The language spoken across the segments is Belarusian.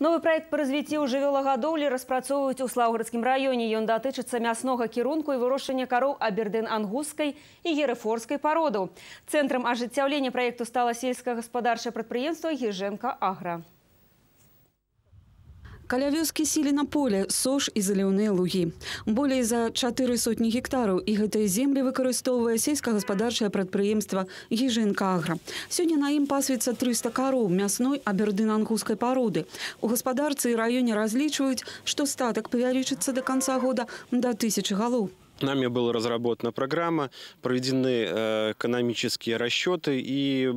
Новый проект по развитию жывёлагадоўлі распрацоўваюць у Слаўградскім раёне. Ён датычыцца мяснога кірунку і вырошчвання кароў абердын-ангусскай і герэфордскай пародаў. Цэнтрам ажыццяўлення праекту стала сельскагаспадарчае прадпрыемства «Гіжэнка Агра». Каля вёскі сілі поле, сош і заліўныя лугі. Болей за 400 гектараў, і гэтыя землі выкарыстоўвае сельскагаспадарчае прадпрыемства «Гіжэнка Агра». Сёння на ім пасвіцца 300 кароў мясной абердын-ангусскай пароды. У гаспадарцы і раёне разлічваюць, што статак павялічыцца да канца года да 1000 галоў. Нами была разработана программа, проведены экономические расчеты и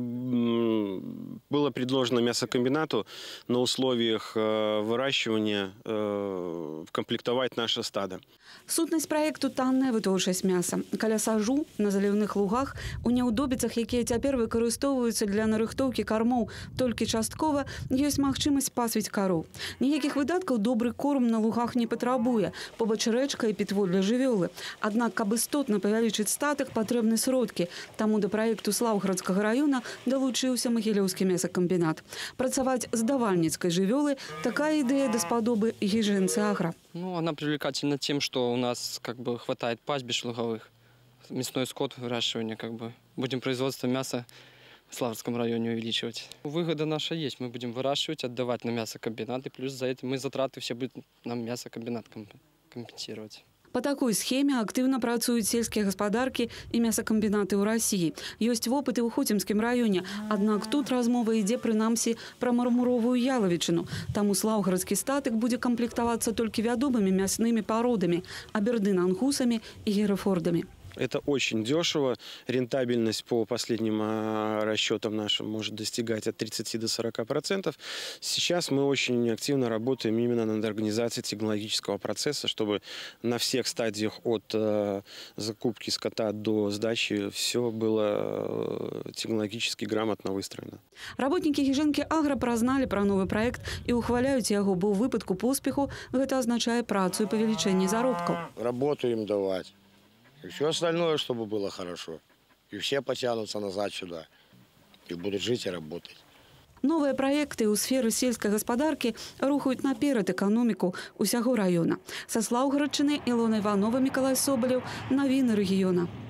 было предложено мясокомбинату на условиях выращивания комплектовать наше стадо. Сутнасць праекту танная вытворчасць мяса. Каля сажу на заліўных лугах у няўдобіцах, якія цяпер выкарыстоўваюцца для нарыхтоўкі кармоў толькі часткова, ёсць магчымасць пасвіць кароў. Ніякіх выдаткаў добры корм на лугах не патрабуе, побач рэчка і пітво для жывёлы. Аднак, каб істотна павялічыць статак, патрэбны сродкі. Таму да праекту Слаўградскага раёна далучыўся Магілёўскі мясакамбінат. Працаваць з давальніцкай жывёлы – такая ідэя даспадобы «Гіжэнцы Агра». Она привлекательна тем, что у нас хватает пастбищ луговых, мясной скот выращивания, будем производство мяса в Славградском районе увеличивать. Выгода наша есть, мы будем выращивать, отдавать на мясокомбинат, и плюс за это мы затраты все будет нам мясокомбинат компенсировать. По такой схеме активно працуюць сельскія гаспадаркі і мясакамбінаты ў Расіі. Ёсць вопыт і ў Хоцімскім раёне, аднак тут размова ідзе прынамсі пра мармуровую ялавічыну. Таму слаўградскі статак будзе камплектавацца толькі вядомымі мяснымі пародамі – абердын-ангусамі і герэфордамі. Это очень дешево. Рентабельность по последним расчетам нашим может достигать от 30 до 40%. Сейчас мы очень активно работаем именно над организацией технологического процесса, чтобы на всех стадиях от закупки скота до сдачи все было технологически грамотно выстроено. Работники «Гіжэнкі Агра» прознали про новый проект и ухваляют его, бо у выпадку поспеху это означает працу и павелічэнне заробков. Работу им давать. И все остальное, чтобы было хорошо. И все потянутся назад сюда. И будут жить и работать. Новые проекты у сферы сельской гаспадаркі рухают наперад экономику усяго района. Со Слаўградчыны Илона Иванова, Миколай Соболев. Новины региона.